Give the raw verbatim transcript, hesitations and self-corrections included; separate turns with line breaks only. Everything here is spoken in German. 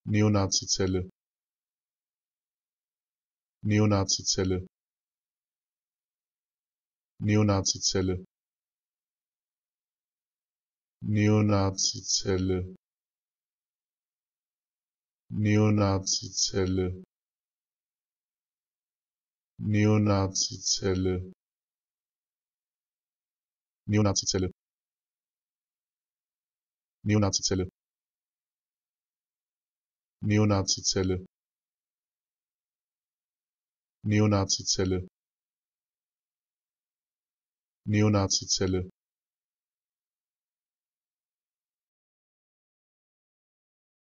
Neonazizelle, Neonazizelle, Neonazizelle, Neonazizelle, Neonazizelle, Neonazizelle, Neonazizelle, Neonazizelle, Neonazizelle, Neonazizelle, Neonazizelle,